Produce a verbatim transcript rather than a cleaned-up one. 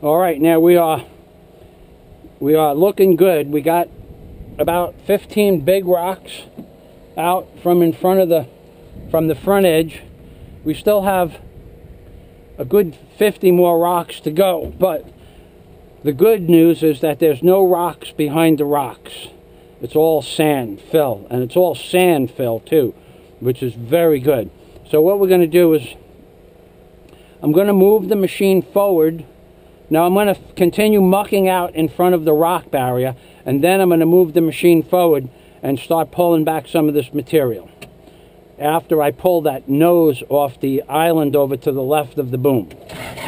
All right, now we are we are looking good. We got about fifteen big rocks out from in front of the from the front edge. We still have a good fifty more rocks to go, but the good news is that there's no rocks behind the rocks. It's all sand fill, and it's all sand fill too, which is very good. So what we're going to do is I'm going to move the machine forward. Now I'm going to continue mucking out in front of the rock barrier, and then I'm going to move the machine forward and start pulling back some of this material after I pull that nose off the island over to the left of the boom.